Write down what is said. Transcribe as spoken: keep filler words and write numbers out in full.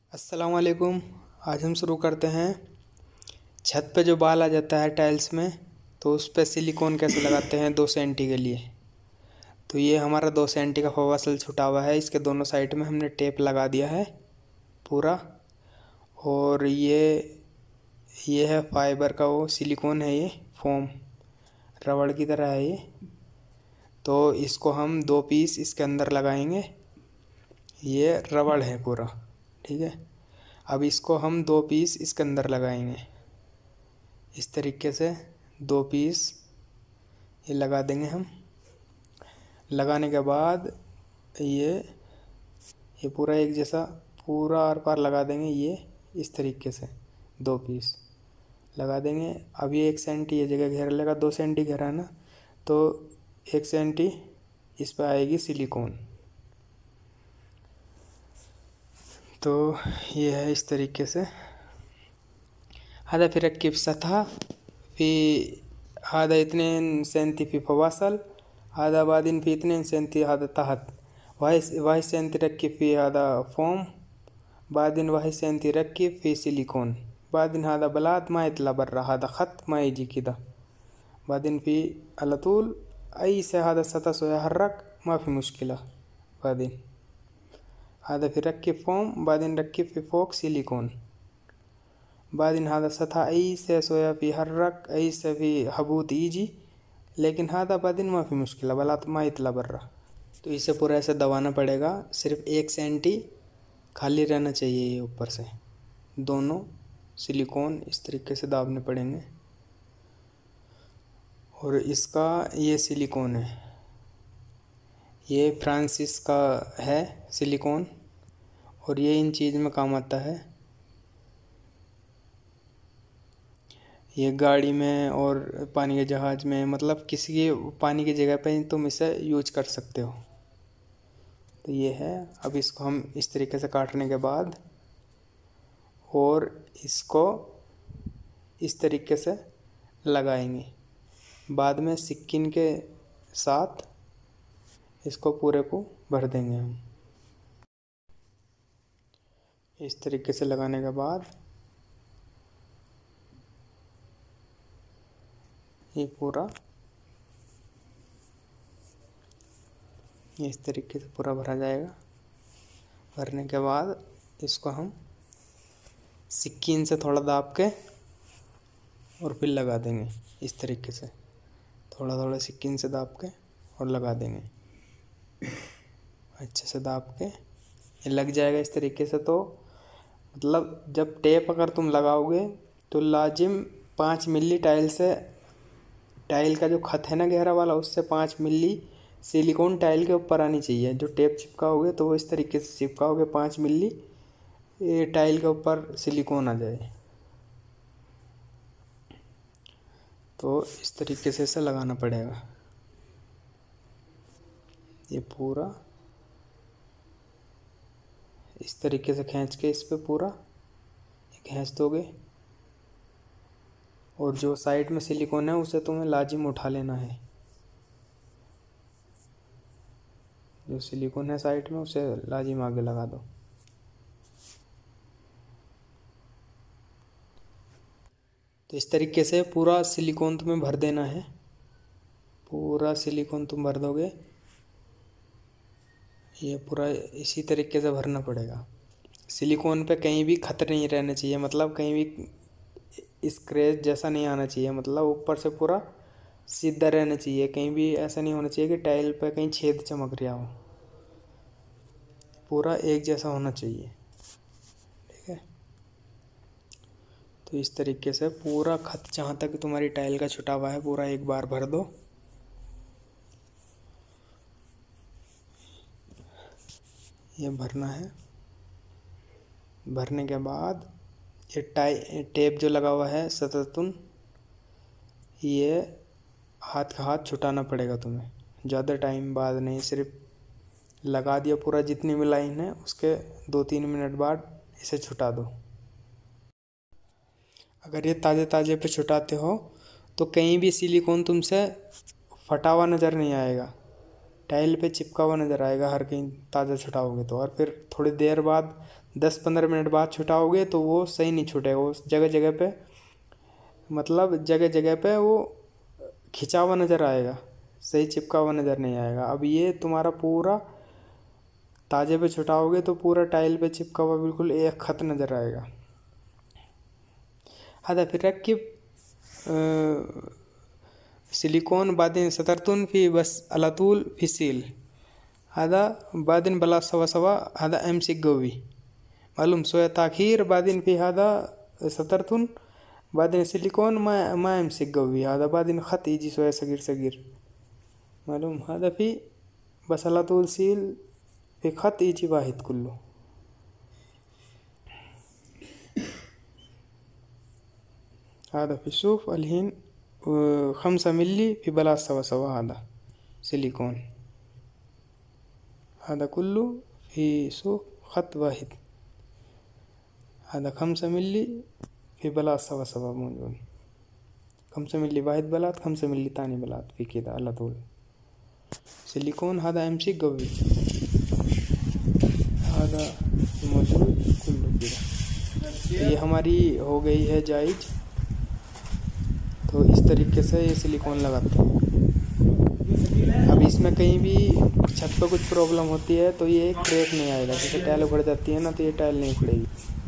अस्सलाम वालेकुम। आज हम शुरू करते हैं छत पे जो बाल आ जाता है टाइल्स में, तो उस पे सिलिकॉन कैसे लगाते हैं दो सेंटी के लिए। तो ये हमारा दो सेंटी का फवासल छुटा हुआ है, इसके दोनों साइड में हमने टेप लगा दिया है पूरा। और ये ये है फाइबर का, वो सिलिकॉन है, ये फोम रबड़ की तरह है ये। तो इसको हम दो पीस इसके अंदर लगाएंगे। ये रबड़ है पूरा, ठीक है। अब इसको हम दो पीस इसके अंदर लगाएंगे इस तरीके से। दो पीस ये लगा देंगे हम। लगाने के बाद ये ये पूरा एक जैसा पूरा आर पार लगा देंगे, ये इस तरीके से दो पीस लगा देंगे। अब ये एक सेंटी ये जगह घेर लेगा, दो सेंटी घेरा है ना, तो एक सेंटी इस पर आएगी सिलिकॉन। तो ये है इस तरीके से। هذا في ركب سطح في هذا اثنين سنتي في فواصل، هذا بعدين في اثنين سنتي هذا تحت، وهي وهي سنتي ركب في هذا فوم، بعدين وهي سنتي ركب في سيليكون، بعدين هذا بلاد ما يطلع برا، هذا خط ما يجي كده، بعدين في على طول أي से هذا السطح سو يحرك ما في مشكلة. بعدين هذا في ركب فوم، بعدين ركب في فوق سيليكون، بعدين هذا السطح أي से सोया في حرك أي से في हबूत يجي، लेकिन هذا بعدين ما في मुश्किल बला ما يطلع برا। तो इसे पूरा ऐसे दबाना पड़ेगा, सिर्फ एक सेंटी खाली रहना चाहिए ये ऊपर से। दोनों सिलिकॉन इस तरीके से दाबने पड़ेंगे। और इसका ये सिलिकॉन है, ये फ्रांसिस का है सिलिकॉन, और ये इन चीज़ में काम आता है। ये गाड़ी में और पानी के जहाज़ में, मतलब किसी के पानी की जगह पे तुम इसे यूज कर सकते हो। तो ये है। अब इसको हम इस तरीके से काटने के बाद और इसको इस तरीके से लगाएंगे। बाद में सिक्किन के साथ इसको पूरे को भर देंगे हम। इस तरीके से लगाने के बाद ये पूरा इस तरीके से पूरा भरा जाएगा। भरने के बाद इसको हम सिक्किन से थोड़ा दाब के और फिर लगा देंगे इस तरीके से, थोड़ा थोड़ा सिक्किन से दाब के और लगा देंगे अच्छे से दाब के। ये लग जाएगा इस तरीके से। तो मतलब जब टेप अगर तुम लगाओगे तो लाजिम पाँच मिली टाइल से, टाइल का जो खत है ना गहरा वाला, उससे पाँच मिली सिलिकॉन टाइल के ऊपर आनी चाहिए। जो टेप चिपकाओगे तो वो इस तरीके से चिपकाओगे, पाँच मिली ये टाइल के ऊपर सिलिकॉन आ जाए। तो इस तरीके से इसे लगाना पड़ेगा। ये पूरा इस तरीके से खींच के इस पे पूरा खींच दोगे। और जो साइड में सिलिकॉन है उसे तुम्हें लाजिम उठा लेना है। जो सिलिकॉन है साइड में उसे लाजिम आगे लगा दो। तो इस तरीके से पूरा सिलिकॉन तुम्हें भर देना है। पूरा सिलिकॉन तुम भर दोगे, ये पूरा इसी तरीके से भरना पड़ेगा। सिलिकॉन पे कहीं भी खतरे नहीं रहने चाहिए, मतलब कहीं भी स्क्रैच जैसा नहीं आना चाहिए, मतलब ऊपर से पूरा सीधा रहना चाहिए। कहीं भी ऐसा नहीं होना चाहिए कि टाइल पे कहीं छेद चमक रहा हो, पूरा एक जैसा होना चाहिए, ठीक है। तो इस तरीके से पूरा खत जहाँ तक तुम्हारी टाइल का छुटा हुआ है पूरा एक बार भर दो। ये भरना है। भरने के बाद ये टाई टेप जो लगा हुआ है सततुन, ये हाथ का हाथ छुटाना पड़ेगा तुम्हें। ज़्यादा टाइम बाद नहीं, सिर्फ लगा दिया पूरा जितनी भी लाइन है, उसके दो तीन मिनट बाद इसे छुटा दो। अगर ये ताज़े ताज़े पे छुटाते हो तो कहीं भी सिलिकॉन तुमसे फटा हुआ नज़र नहीं आएगा। टाइल पे चिपका हुआ नज़र आएगा हर कहीं ताज़ा छुटाओगे तो। और फिर थोड़ी देर बाद दस पंद्रह मिनट बाद छुटाओगे तो वो सही नहीं छूटेगा, वो जगह जगह पे मतलब जगह जगह पे वो खिंचा हुआ नज़र आएगा, सही चिपका हुआ नज़र नहीं आएगा। अब ये तुम्हारा पूरा ताज़े पे छुटाओगे तो पूरा टाइल पे चिपका हुआ बिल्कुल एक खत नज़र आएगा। هذا في ركب سيليكون بعدين سترتون في بس على طول في سيل. هذا بعدين بلا سوا سوا هذا امسك قوي معلوم شوية تأخير بعدين في هذا سترتون بعدين سيليكون ما ما يمسك قوي. هذا بعدين خط يجي شوية صغير صغير معلوم. هذا في بس على طول سيل في خط يجي واحد كله. هذا في شوف الحين خمسة ملي في بلاط سوا سوا هذا سيليكون. هذا كله في شوف خط واحد. هذا خمسة ملي في بلاط سوا سوا موجود. خمسة ملي واحد بلاط خمسة ملي تاني بلاط في كده على طول سيليكون. هذا امسك قوي. هذا موجود كله كده. ये हमारी हो गई है जायज। तो इस तरीके से ये सिलिकॉन लगाते हैं। अब इसमें कहीं भी छत पर कुछ प्रॉब्लम होती है तो ये क्रैक नहीं आएगा। जैसे टाइल उखड़ जाती है ना तो ये टाइल नहीं उखड़ेगी।